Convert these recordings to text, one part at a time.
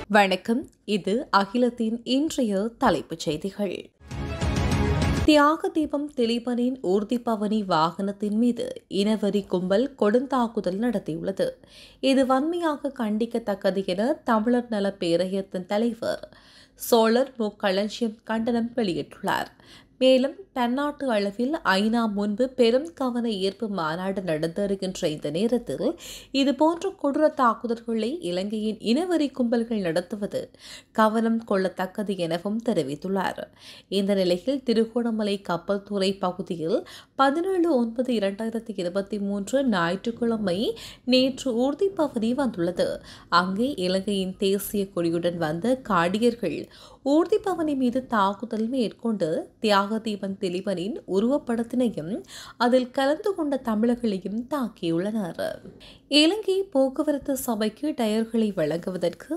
வணக்கம். இது அகிலத்தின் இன்றைய தலைப்புச் செய்திகள். தியாக தீபம் திலீபனின் ஊர்திப்பவனி வாகனத்தின் மீது இனவெறி கும்பல் கொடுந்தாக்குதல் நடத்தியுள்ளது. இது வன்மையாக கண்டிக்கத்தக்கது என தமிழர் நல பேரயத்தின் தலைவர் சோழர் மு. களஞ்சியம் கண்டனம் வெளியிட்டுள்ளார். மேலும் பன்னாட்டு அளவில் ஐநா முன்பு பெரும் கவன ஈர்ப்பு மாநாடு நடந்தேறுகின்ற இந்த நேரத்தில் இதுபோன்ற கொடூர தாக்குதல்களை இலங்கையின் இனவெறி கும்பல்கள் நடத்துவது கவனம் கொள்ளத்தக்கது எனவும் தெரிவித்துள்ளார். இந்த நிலையில் திருகோணமலை கப்பல் துறை பகுதியில் 17/9/2023 ஞாயிற்றுக்கிழமை நேற்று ஊர்திப்பவனி வந்துள்ளது. அங்கே இலங்கையின் தேசிய கொடியுடன் வந்த காடியர்கள் ஊர்திப்பவனி மீது தாக்குதல் மேற்கொண்டு தியாகதீபன் திலீபனின் உருவப்படத்தினையும் அதில் கலந்து கொண்ட தமிழர்களையும் தாக்கியுள்ளனர். இலங்கை போக்குவரத்து சபைக்கு டயர்களை வழங்குவதற்கு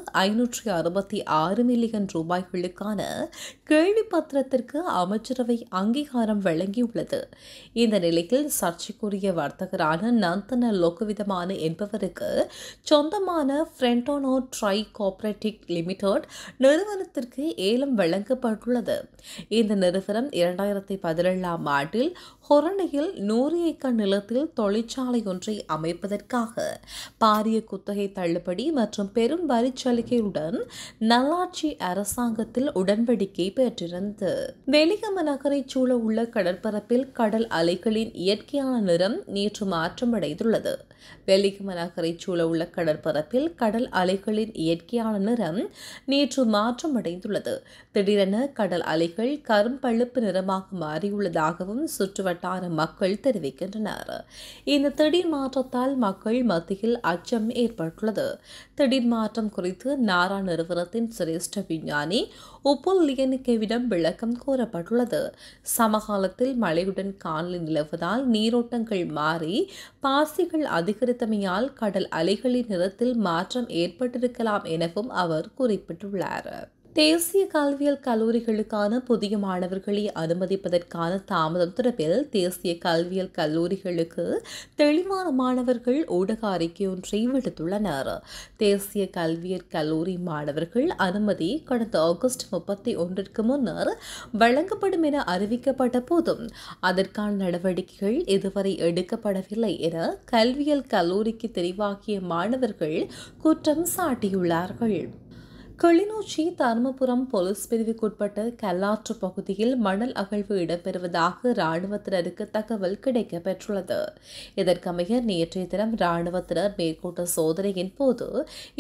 566 மில்லியன் ரூபாய்களுக்கான கேள்வி பத்திரத்திற்கு அமைச்சரவை அங்கீகாரம் வழங்கியுள்ளது. இந்த நிலையில் சர்ச்சைக்குரிய வர்த்தகரான நந்தன லோகவிதமான என்பவருக்கு சொந்தமான ஃப்ரெண்டோனோ ட்ரை கோஆபரேட்டிவ் லிமிடெட் நிறுவனத்திற்கு ஏலம் வழங்கப்பட்டுள்ளது. இந்த நிறுவனம் 2017ஆம் ஆண்டில் ஹொரணையில் 100 ஏக்கர் நிலத்தில் தொழிற்சாலை ஒன்றை அமைப்பதற்காக பாரிய குத்தகை தள்ளுபடி மற்றும் பெரும் வரிச்சலுகையுடன் நல்லாட்சி அரசாங்கத்தில் உடன்படிக்கை பெற்றிருந்தது. வெலிகம நகரை சூழ உள்ள கடற்பரப்பில் கடல் அலைகளின் இயற்கையான நிறம் நேற்று மாற்றமடைந்துள்ளது. வெலிகம நகரை சூழ உள்ள கடற்பரப்பில் கடல் அலைகளின் இயற்கையான நிறம் நேற்று மாற்றமடைந்துள்ளது. திடீரென கடல் அலைகள் கரும்பழுப்பு நிறமாக மாறியுள்ளதாகவும் சுற்றுவட்டார மக்கள் தெரிவிக்கின்றனர். இந்த திடீர் மாற்றத்தால் மக்கள் மத்தியில் அச்சம் ஏற்பட்டுள்ளது. திடீர் மாற்றம் குறித்து நாரா நிறுவனத்தின் சிரேஷ்ட விஞ்ஞானி உப்புல் லியனுக்கேவிடம் விளக்கம் கோரப்பட்டுள்ளது. சமகாலத்தில் மழையுடன் காணொலி நிலவுவதால் நீரோட்டங்கள் மாறி பாசிகள் அதிகரித்தமையால் கடல் அலைகளின் நிறத்தில் மாற்றம் ஏற்பட்டிருக்கலாம் எனவும் அவர் குறிப்பிட்டுள்ளார். தேசிய கல்வியியல் கல்லூரிகளுக்கான புதிய மாணவர்களை அனுமதிப்பதற்கான தாமதம் தொடர்பில் தேசிய கல்வியியல் கல்லூரிகளுக்கு தெளிவான மாணவர்கள் ஊடக அறிக்கையொன்றை விடுத்துள்ளனர். தேசிய கல்வியியல் கல்லூரி மாணவர்கள் அனுமதி கடந்த ஆகஸ்ட் 31க்கு முன்னர் வழங்கப்படும் என அறிவிக்கப்பட்ட போதும் அதற்கான நடவடிக்கைகள் இதுவரை எடுக்கப்படவில்லை என கல்வியியல் கல்லூரிக்கு தெரிவாகிய மாணவர்கள் குற்றம் சாட்டியுள்ளார்கள். கிளிநொச்சி தருமபுரம் போலீஸ் பிரிவுக்குட்பட்ட கல்லாற்று பகுதியில் மணல் அகழ்வு இடம்பெறுவதாக இராணுவத்தினருக்கு தகவல் கிடைக்கப்பெற்றுள்ளது. இதற்கமைய நேற்றைய தினம் இராணுவத்தினர் மேற்கொண்ட சோதனையின் போது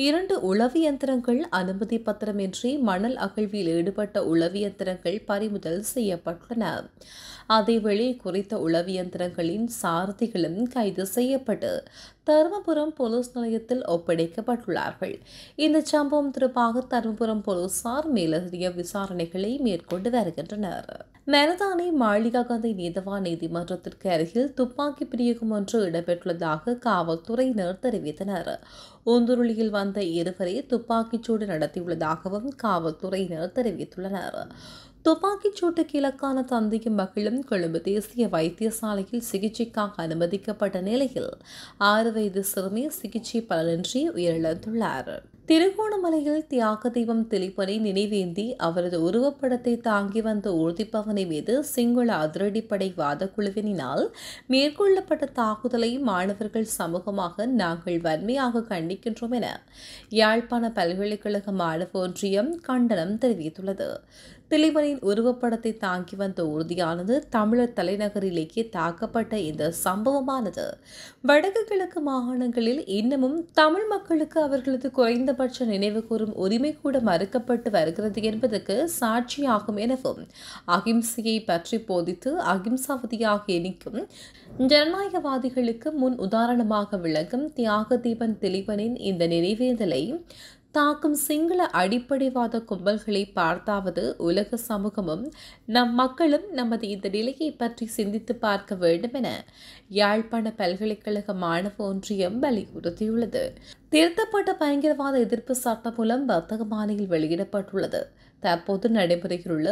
2 உளவு இயந்திரங்கள் அனுமதி பத்திரமின்றி மணல் அகழ்வில் ஈடுபட்ட உளவு இயந்திரங்கள் பறிமுதல் செய்யப்பட்டுள்ளன. அதேவேளை குறித்த உளவு இயந்திரங்களின் சாரதிகளும் கைது செய்யப்பட்டு தருமபுரம் போலீஸ் நிலையத்தில் ஒப்படைக்கப்பட்டுள்ளார்கள். இந்த சம்பவம் தொடர்பாக தருமபுரம் போலீசார் மேலதிக விசாரணைகளை மேற்கொண்டு வருகின்றனர். மரதானை மாளிகாகந்தை நீதவான் நீதிமன்றத்திற்கு அருகில் துப்பாக்கி பிரயோகம் ஒன்று இடம்பெற்றுள்ளதாக காவல்துறையினர் தெரிவித்தனர். ஊந்துருளியில் வந்த இருவரை துப்பாக்கிச்சூடு நடத்தியுள்ளதாகவும் காவல்துறையினர் தெரிவித்துள்ளனர். துப்பாக்கிச் சூட்டுக்கு இலக்கான தந்தையும் மகளும் கொழும்பு தேசிய வைத்தியசாலையில் சிகிச்சைக்காக அனுமதிக்கப்பட்ட நிலையில் 6 வயது சிறுமி சிகிச்சை பலனின்றி உயிரிழந்துள்ளார். திருகோணமலையில் தியாக தீபம் திலீபனை நினைவேந்தி அவரது உருவப்படத்தை தாங்கி வந்த ஊர்திப்பவனை மீது சிங்கள அதிரடிப்படை வாதக்குழுவினால் மேற்கொள்ளப்பட்ட தாக்குதலை மாணவர்கள் சமூகமாக நாங்கள் வன்மையாக கண்டிக்கின்றோம் என யாழ்ப்பாண பல்கலைக்கழக மாணவ ஒன்றியம் கண்டனம் தெரிவித்துள்ளது. திலீபனின் உருவப்படத்தை தாங்கி வந்த ஊர்தியானது தமிழர் தலைநகரிலேயே தாக்கப்பட்ட இந்த சம்பவமானது வடக்கு கிழக்கு மாகாணங்களில் இன்னமும் தமிழ் மக்களுக்கு அவர்களது குறைந்தபட்ச நினைவு கூறும் உரிமை கூட மறுக்கப்பட்டு வருகிறது என்பதற்கு சாட்சியாகும் எனவும் அகிம்சையை பற்றி போதித்து அகிம்சாவதியாக எண்ணிக்கும் ஜனநாயகவாதிகளுக்கு முன் உதாரணமாக விளங்கும் தியாக தீபன் திலீபனின் இந்த நினைவேந்தலை தாக்கும் சிங்கள அடிப்படைவாத கும்பல்களை பார்த்தாவது உலக சமூகமும் நம் மக்களும் நமது இந்த நிலையை பற்றி சிந்தித்து பார்க்க வேண்டும் என யாழ்ப்பாண பல்கலைக்கழக மாணவ ஒன்றியம் வலியுறுத்தியுள்ளது. திருத்தப்பட்ட பயங்கரவாத எதிர்ப்பு சட்டம் மூலம் வர்த்தகமானியில் வெளியிடப்பட்டுள்ளது. தற்போது நடைமுறையிலுள்ள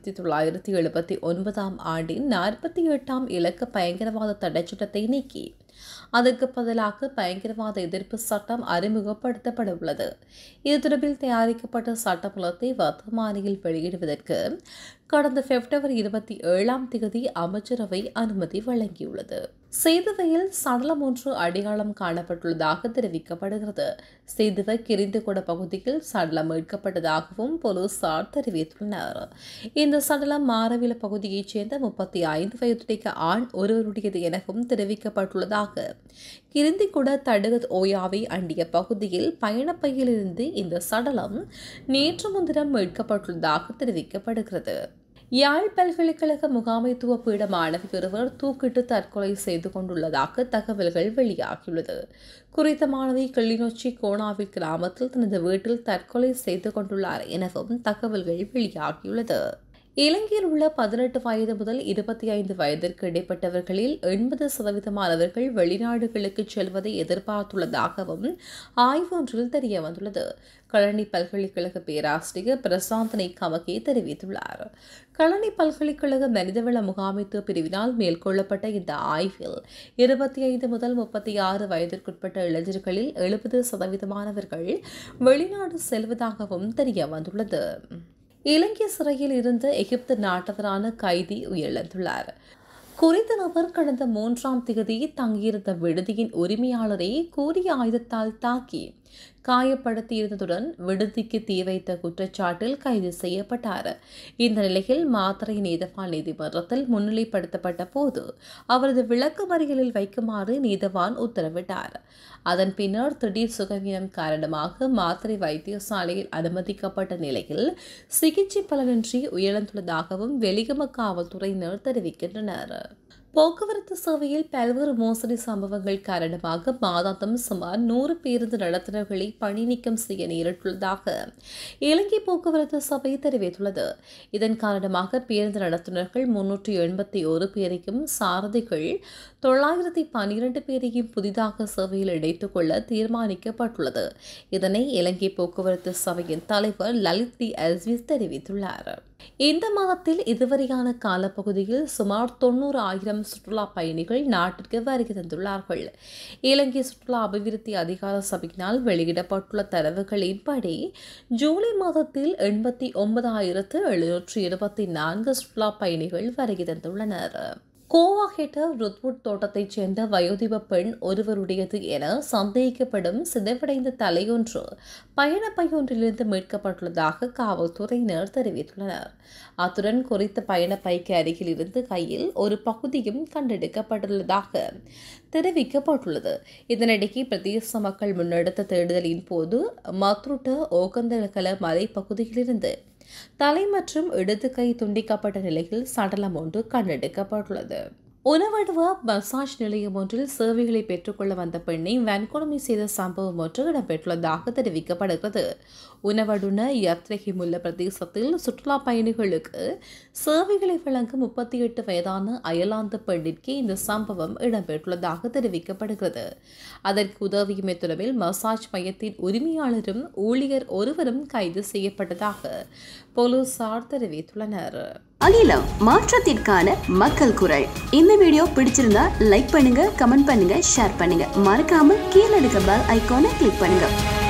1979ஆம் ஆண்டின் 48ஆம் இலக்க பயங்கரவாத தடைச்சட்டத்தை நீக்கி அதற்கு பதிலாக பயங்கரவாத எதிர்ப்பு சட்டம் அறிமுகப்படுத்தப்பட உள்ளது. இது தொடர்பில் தயாரிக்கப்பட்ட சட்டமூலத்தை வர்த்தமானியில் வெளியிடுவதற்கு கடந்த பிப்ரவரி 27 அமைச்சரவை அனுமதி வழங்கியுள்ளது. சேதுவையில் சடலம் ஒன்று அடையாளம் காணப்பட்டுள்ளதாக தெரிவிக்கப்படுகிறது. சேதுவை கிரிந்துகொட பகுதியில் சடலம் மீட்கப்பட்டதாகவும் போலீசார் தெரிவித்துள்ளனர். இந்த சடலம் மாரவில பகுதியைச் சேர்ந்த 35 வயதுடைய ஆண் ஒருவருடையது எனவும் தெரிவிக்கப்பட்டுள்ளதாக கிரிந்திகுட தடுகத் ஓயாவை அண்டிய பகுதியில் பயணப்பையில் இருந்து இந்த சடலம் நேற்று முன்தினம் மீட்கப்பட்டுள்ளதாக தெரிவிக்கப்படுகிறது. யாழ் பல்கலைக்கழக முகாமைத்துவ பீட மாணவி ஒருவர் தூக்கிட்டு தற்கொலை செய்து கொண்டுள்ளதாக தகவல்கள் வெளியாகியுள்ளது. குறித்த மாணவி கிளிநொச்சி கோணாவில் கிராமத்தில் தனது வீட்டில் தற்கொலை செய்து கொண்டுள்ளார் எனவும் தகவல்கள் வெளியாகியுள்ளது. இலங்கையில் உள்ள 18 வயது முதல் 25 வயதிற்கு இடைப்பட்டவர்களில் 80% வெளிநாடுகளுக்கு செல்வதை எதிர்பார்த்துள்ளதாகவும் ஆய்வு ஒன்றில் தெரியவந்துள்ளது. களனி பல்கலைக்கழக பேராசிரியர் பிரசாந்தனை கமகே தெரிவித்துள்ளார். களனி பல்கலைக்கழக மனிதவள முகாமைத்துவ பிரிவினால் மேற்கொள்ளப்பட்ட இந்த ஆய்வில் 25 முதல் 36 வயதிற்குட்பட்ட இளைஞர்களில் 70% வெளிநாடு செல்வதாகவும் தெரியவந்துள்ளது. இலங்கை சிறையில் இருந்த எகிப்து நாட்டவரான கைதி உயிரிழந்துள்ளார். குறித்த நபர் கடந்த 3ஆம் தேதி தங்கியிருந்த விடுதியின் உரிமையாளரை கூறிய ஆயுதத்தால் தாக்கி காயப்படுத்தியிருந்ததுடன் விடுதிக்கு தீ வைத்த குற்றச்சாட்டில் கைது செய்யப்பட்டார். இந்த நிலையில் மாத்தறை நீதவான் நீதிமன்றத்தில் முன்னிலைப்படுத்தப்பட்ட போது அவரது விளக்கமறியலில் வைக்குமாறு நீதவான் உத்தரவிட்டார். அதன் பின்னர் திடீர் சுகவீனம் காரணமாக மாத்தறை வைத்தியசாலையில் அனுமதிக்கப்பட்ட நிலையில் சிகிச்சை பலனின்றி உயிரிழந்துள்ளதாகவும் வெலிகம காவல்துறையினர் தெரிவிக்கின்றனர். போக்குவரத்து சேவையில் பல்வேறு மோசடி சம்பவங்கள் காரணமாக மாதாந்தம் சுமார் 100 பேருந்து நடத்துனர்களை பணி நீக்கம் செய்ய நேரிட்டுள்ளதாக இலங்கை போக்குவரத்து சபை தெரிவித்துள்ளது. இதன் காரணமாக பேருந்து நடத்துனர்கள் 381 பேரையும் சாரதிகள் 912 பேரையும் புதிதாக சேவையில் இணைத்துக் கொள்ள தீர்மானிக்கப்பட்டுள்ளது. இதனை இலங்கை போக்குவரத்து சபையின் தலைவர் லலித் டி அஸ்விஸ் தெரிவித்துள்ளார். இந்த மாதத்தில் இதுவரையான காலப்பகுதியில் சுமார் 90,000 சுற்றுலா பயணிகள் நாட்டிற்கு வருகை தந்துள்ளார்கள். இலங்கை சுற்றுலா அபிவிருத்தி அதிகார சபையினால் வெளியிடப்பட்டுள்ள தரவுகளின்படி ஜூலை மாதத்தில் 89,724 சுற்றுலா பயணிகள் வருகை தந்துள்ளனர். கோவா ஹெட்டர் ருத்வுட் தோட்டத்தைச் சேர்ந்த வயோதிப பெண் ஒருவருடையது என சந்தேகிக்கப்படும் சிதைவடைந்த தலையொன்று பயணப்பையொன்றிலிருந்து மீட்கப்பட்டுள்ளதாக காவல்துறையினர் தெரிவித்துள்ளனர். அத்துடன் குறித்த பயணப்பைக்கு அருகில் இருந்து கையில் ஒரு பகுதியும் கண்டெடுக்கப்பட்டுள்ளதாக தெரிவிக்கப்பட்டுள்ளது. இதனிடையே பிரதேச மக்கள் முன்னெடுத்த தேடுதலின் போது மத்ருட்ட ஓகந்தகல மலைப்பகுதியிலிருந்து தலை மற்றும் இடது கை துண்டிக்கப்பட்ட நிலையில் சடலம் ஒன்று கண்டெடுக்கப்பட்டுள்ளது. உணவடுவ மசாஜ் நிலையம் ஒன்றில் சேவைகளை பெற்றுக்கொள்ள வந்த பெண்ணை வன்கொடுமை செய்த சம்பவம் ஒன்று இடம்பெற்றுள்ளதாக தெரிவிக்கப்படுகிறது. உணவடுன யாத்ரகி முல்ல பிரதேசத்தில் சுற்றுலா பயணிகளுக்கு சேவைகளை வழங்கும் 38 வயதான அயர்லாந்து பெண்ணிற்கு இந்த சம்பவம் இடம்பெற்றுள்ளதாக தெரிவிக்கப்படுகிறது. அதற்கு உதவியுமே தொடர்பில் மசாஜ் மையத்தின் உரிமையாளரும் ஊழியர் ஒருவரும் கைது செய்யப்பட்டதாக போலீசார் தெரிவித்துள்ளனர். அகிலம் மாற்றத்திற்கான மக்கள் குரல். இந்த வீடியோ பிடிச்சிருந்தா லைக் பண்ணுங்க, கமெண்ட் பண்ணுங்க, ஷேர் பண்ணுங்க. மறக்காம கீழே இருக்க பெல் ஐகானை கிளிக் பண்ணுங்க.